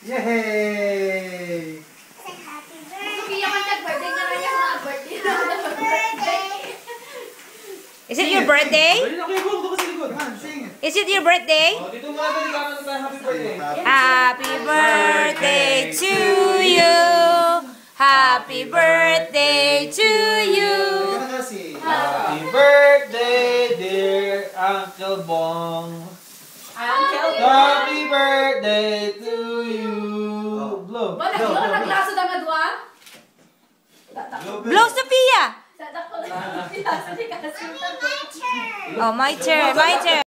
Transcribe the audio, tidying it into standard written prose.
Yay! Happy birthday! Birthday ka lang yung birthday. Is it your birthday? Is it your birthday? Dito muna tayo happy birthday. Happy birthday to you. Happy birthday to you. Happy birthday, dear Uncle Bong. Happy birthday to you. Blow. Naglaso na nga doon? Blow, Sophia. Sa dako lang. Oh, my turn. My turn.